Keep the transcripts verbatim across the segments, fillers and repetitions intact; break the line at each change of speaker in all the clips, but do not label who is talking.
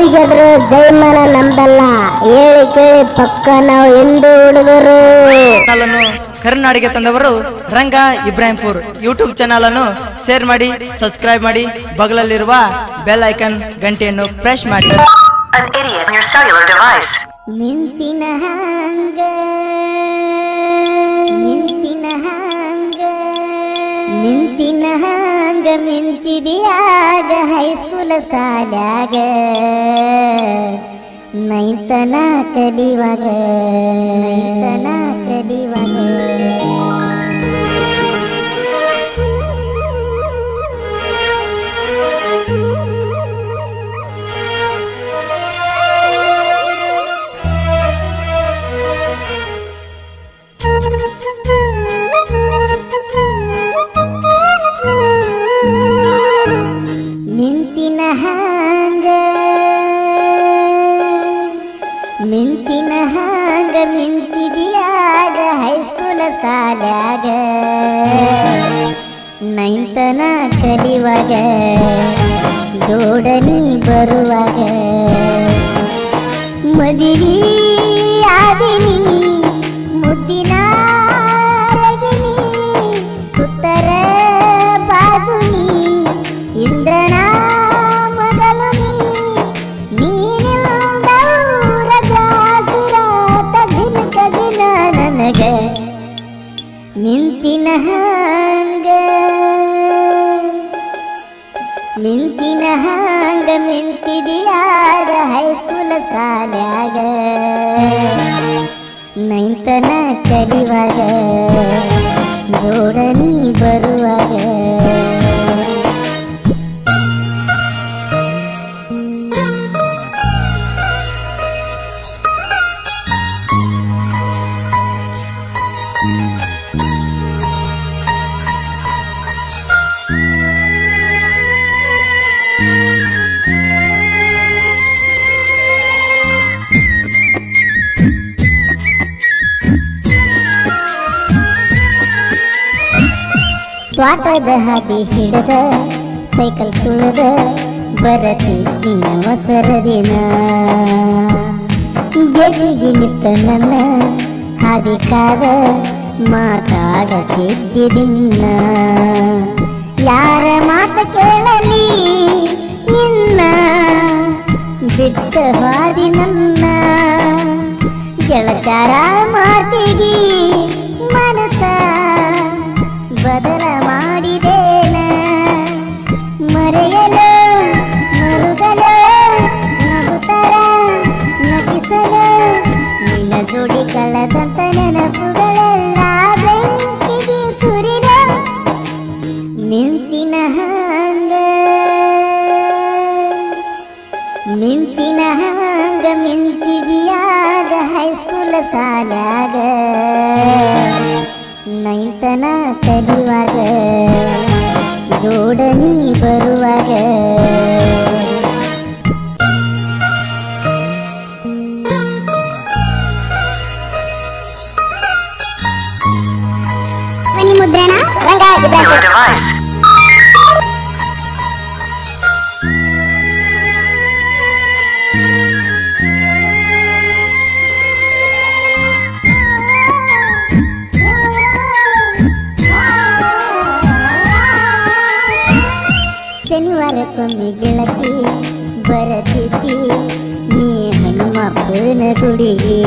ಗೆದ್ರು ಜೈಮನ ನಮ್ದಲ್ಲ, ಹೇಳಿ ಕೇಳಿ ಪಕ್ಕ ನಾವು ಎಂದು ಹುಡುಗರು.
ಕರ್ನಾಡಿಗೆ ತಂದವರು ರಂಗ ಇಬ್ರಾಹಿಂಪುರ್ ಯೂಟ್ಯೂಬ್ ಚಾನಲ್ ಅನ್ನು ಶೇರ್ ಮಾಡಿ, ಸಬ್ಸ್ಕ್ರೈಬ್ ಮಾಡಿ, ಬಗಲಲ್ಲಿರುವ ಬೆಲ್ ಐಕನ್ ಗಂಟೆಯನ್ನು ಪ್ರೆಸ್ ಮಾಡಿ.
ಮಿಂಚಿನ ಹಂಗ ಮಿಂಚಿನ ಹಂಗ ಮಿಂಚಿನ ಹಂಗ ಮಿಂಚಿದಿಯಾಗ ಹೈಸ್ಕೂಲ್ ಸಾಲ್ಯಾಗ ನೈತನ ಕಲಿವಾಗ ನೈತನ ಕಲಿವಾಗ ಮಿಂಚಿನ ಹಂಗ ಮಿಂಚಿನ ಹಂಗ ಮಿಂಚಿದಿಯಾಗ ಹೈಸ್ಕೂಲ್ ಸಾಲ್ಯಾಗ ನೈಂತನ ಕಲಿವಾಗ ಜೋಡಣಿ ಬರುವಾಗ ಮದಿವಿ ಆದಿನಿ ಮುದ್ದಿನ ರಗಿನಿ ಉತ್ತರ ಬಾಜುನಿ ಇಂದ್ರನ ಮಗಳು ನೀನಿಲ್ಲದವರ ಜಾಸುರಾತ ದಿನಕ ದಿನ ನನಗ ಮಿಂಚಿನ ಹಂಗ ಮಿಂಚಿನ ಹಂಗ ಮಿಂಚಿದಿಯಾಗ ಹೈಸ್ಕೂಲ್ ಸಾಲ್ಯಾಗ ನೈಂತನ ಕಲಿವಾಗ ಜೋಡಣಿ ಬರುವಾಗ ತ್ವಾಟದ ಹಾದಿ ಹಿಡದ ಸೈಕಲ್ ತುಳದ ಬರತಿದ್ದಿ ಅವಸರ ದಿನ ಗೆದಿಗೆ ನಿತ್ತ ನನ್ನ ಹಾದಿ ಕಾದ ಮಾತಾಡತಿದ್ದಿನ್ನ ಯಾರ ಮಾತು ಕೇಳಲಿ ಇನ್ನ ಬಿಟ್ಟ ಹಾದಿ ನನ್ನ ಗೆಳಚಾರ ಮಾತಿಗಿ ಮನಸ ಬದಲ ಮಾಡಿದೇನ ಮರೆಯಲು ಮರುಗಲು ನಗುತ್ತರ ನಗಿಸಲು ನಿನ್ನ ಜೋಡಿ ಕಳೆದಂತ ನೆನಪುಗಳೆಲ್ಲ ಬೆಂಕಿಗೆ ಸುರಿದ ಮಿಂಚಿನ ಹಂಗ ಮಿಂಚಿನ ಹಂಗ ಮಿಂಚಿದಿಯಾಗ ಹೈಸ್ಕೂಲ್ ಸಾಲ್ಯಾಗ ನೈಂತನ ಕಲಿವಾಗ ಜೋಡಣಿ ಬರುವಾಗ ಧ್ವನಿ ಮುದ್ರಣ ರಂಗ ಇಬ್ರಾಹಿಂಪುರ್. ಶನಿವಾರಕ್ಕೊಮ್ಮೆ ಗೆಳತಿ ಬರತಿದ್ದಿ ನೀ ಹನುಮಪ್ಪನ ಗುಡಿಗೆ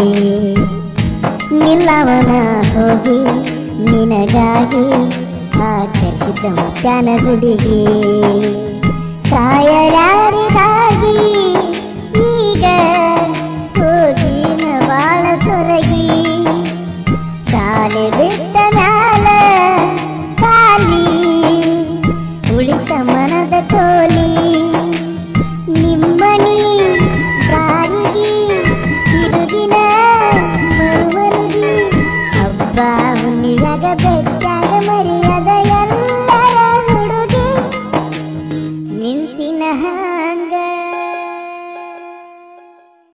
ನಿಲ್ಲವನ ಹೋಗಿ ನಿನಗಾಗಿ ಆಕರ್ಷಿತ ಮುತ್ಯಾನ ಗುಡಿಗೆ ಕಾಯಲಾರಿಗಾಗಿ ಈಗ ಹೋಗಿನ ಬಾಳ ಸೊರಗಿ ಸಾಲೆ ಬಿಟ್ಟ